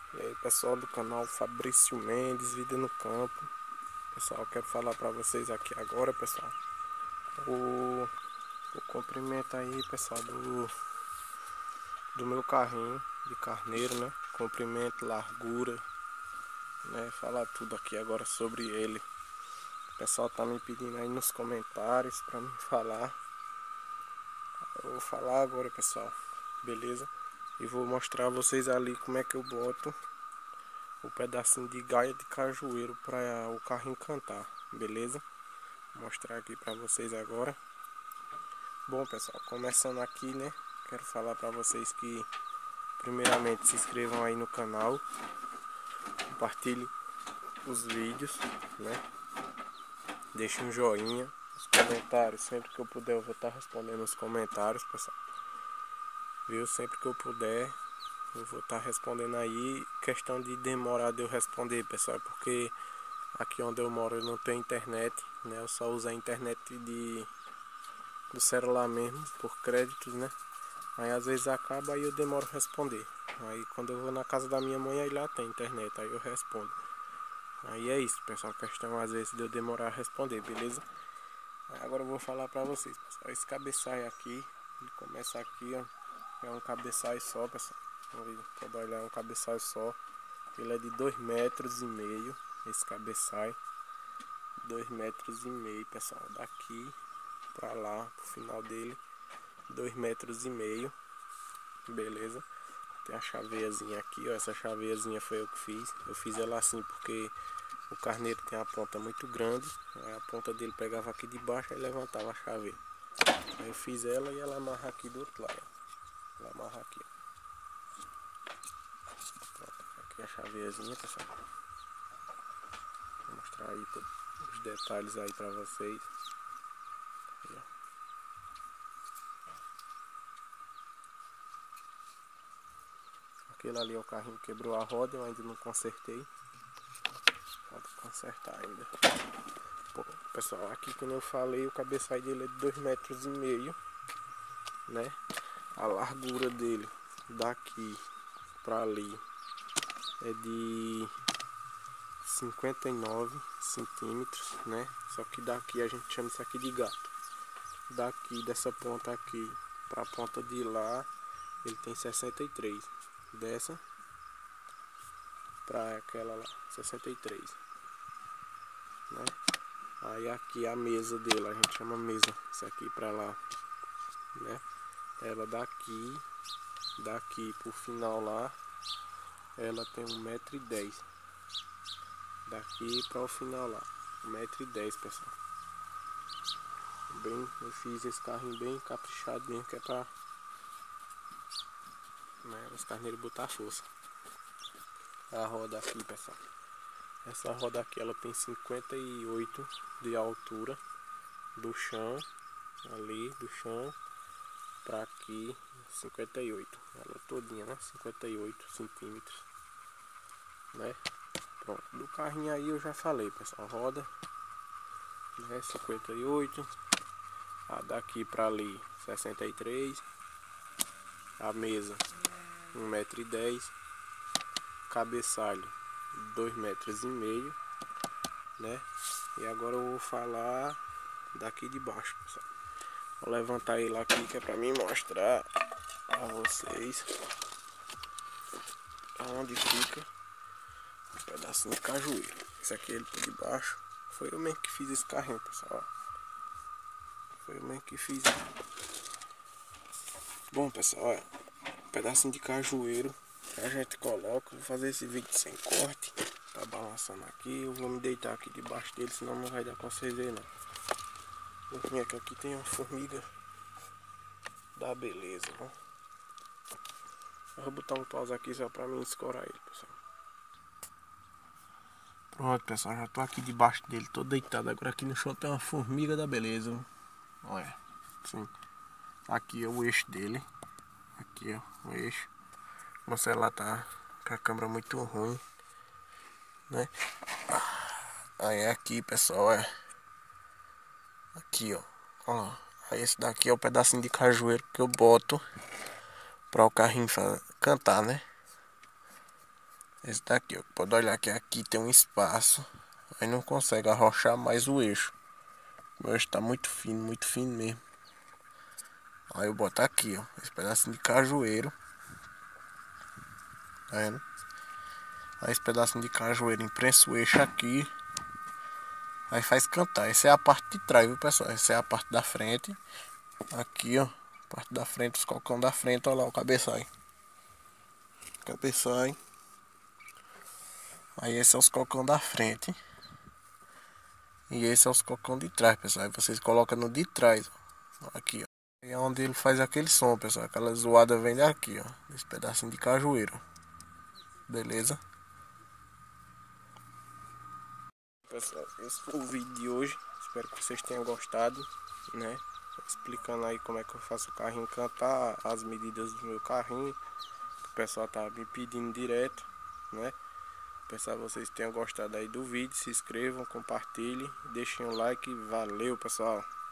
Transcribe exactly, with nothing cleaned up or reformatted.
E aí, pessoal do canal Fabrício Mendes, Vida no Campo. Pessoal, quero falar para vocês aqui agora, pessoal, o, o comprimento aí, pessoal, do, do meu carrinho de carneiro, né? Comprimento, largura, né? Falar tudo aqui agora sobre ele. O pessoal tá me pedindo aí nos comentários para me falar. Eu vou falar agora, pessoal, beleza? E vou mostrar a vocês ali como é que eu boto o pedacinho de gaia de cajueiro para o carrinho cantar, beleza? Vou mostrar aqui para vocês agora. Bom, pessoal, começando aqui, né? Quero falar para vocês que primeiramente se inscrevam aí no canal, compartilhem os vídeos, né? Deixem um joinha, os comentários, sempre que eu puder eu vou estar respondendo os comentários, pessoal. Viu? Sempre que eu puder eu vou estar respondendo aí. Questão de demorar de eu responder, pessoal, é porque aqui onde eu moro eu não tenho internet, né? Eu só uso a internet de do celular mesmo, por créditos, né? Aí às vezes acaba e eu demoro a responder. Aí quando eu vou na casa da minha mãe, aí lá tem internet, aí eu respondo. Aí é isso, pessoal, questão às vezes de eu demorar a responder, beleza? Aí agora eu vou falar pra vocês, pessoal. Esse cabeçalho aqui, ele começa aqui, ó. É um cabeçalho só, pessoal. Pode olhar, é um cabeçalho só. Ele é de dois metros e meio, esse cabeçalho. Dois metros e meio, pessoal. Daqui pra lá, pro final dele, dois metros e meio, beleza? Tem a chaveiazinha aqui, ó. Essa chaveiazinha foi eu que fiz. Eu fiz ela assim porque o carneiro tem a ponta muito grande. Aí a ponta dele pegava aqui de baixo e levantava a chaveira. Aí eu fiz ela e ela amarra aqui do outro lado, ó. Ela amarra aqui, ó. Pronto, aqui a chaveiazinha, pessoal. Vou mostrar aí os detalhes aí pra vocês. Aí, ó. Aquele ali é o carrinho que quebrou a roda, eu ainda não consertei. Falta consertar ainda. Bom, pessoal, aqui como eu falei, o cabeçalho dele é de dois metros e meio, né? A largura dele daqui pra ali é de cinquenta e nove centímetros, né? Só que daqui a gente chama isso aqui de gato. Daqui dessa ponta aqui pra ponta de lá, ele tem sessenta e três. Dessa pra aquela lá, sessenta e três, né? Aí aqui a mesa dele, a gente chama mesa, isso aqui pra lá, né? Ela daqui, daqui pro final lá, ela tem um metro e dez. Daqui para o final lá, um metro e dez, pessoal. Bem, eu fiz esse carrinho bem caprichado mesmo, que é pra, né, os carneiros botar força. A roda aqui, pessoal. Essa roda aqui, ela tem cinquenta e oito de altura do chão, ali do chão para aqui, cinquenta e oito. Ela todinha, né? cinquenta e oito centímetros, né? Pronto. Do carrinho aí eu já falei, pessoal. Roda, né? cinquenta e oito. A daqui para ali, sessenta e três. A mesa, um metro e dez. Cabeçalho, dois metros e meio, né? E agora eu vou falar daqui de baixo, pessoal. Vou levantar ele aqui que é para mim mostrar a vocês aonde fica um pedacinho de cajueiro. Esse aqui ele por debaixo. Foi eu mesmo que fiz esse carrinho, pessoal. Foi eu mesmo que fiz. Bom, pessoal, olha, um pedacinho de cajueiro a gente coloca. Vou fazer esse vídeo sem corte. Tá balançando aqui. Eu vou me deitar aqui debaixo dele, senão não vai dar pra vocês verem, não. Vou vir aqui, aqui tem uma formiga da beleza, ó. Eu vou botar um pause aqui só pra mim escorar ele, pessoal. Pronto, pessoal, já tô aqui debaixo dele, tô deitado. Agora aqui no chão tem uma formiga da beleza, ó. Olha, assim. Aqui é o eixo dele. Aqui, ó, o eixo. O celular tá com a câmera muito ruim, né? Aí aqui, pessoal, é aqui, ó. Ó, aí esse daqui é o pedacinho de cajueiro que eu boto para o carrinho cantar, né? Esse daqui, ó. Pode olhar que aqui tem um espaço. Aí não consegue arrochar mais o eixo. O eixo tá muito fino, muito fino mesmo. Aí eu boto aqui, ó. Esse pedacinho de cajueiro. Tá vendo? Aí esse pedacinho de cajueiro imprensa o eixo aqui. Aí faz cantar. Essa é a parte de trás, viu, pessoal? Essa é a parte da frente. Aqui, ó. Parte da frente, os cocão da frente. Olha lá o cabeçalho. Cabeçalho. Aí esse é os cocão da frente. E esse é os cocão de trás, pessoal. Aí vocês colocam no de trás, ó. Aqui, ó. É onde ele faz aquele som, pessoal. Aquela zoada vem daqui, ó. Esse pedacinho de cajueiro. Beleza? Pessoal, esse foi o vídeo de hoje. Espero que vocês tenham gostado, né? Explicando aí como é que eu faço o carrinho cantar, as medidas do meu carrinho. O pessoal tá me pedindo direto, né? Pessoal, vocês tenham gostado aí do vídeo. Se inscrevam, compartilhem, deixem um like. Valeu, pessoal!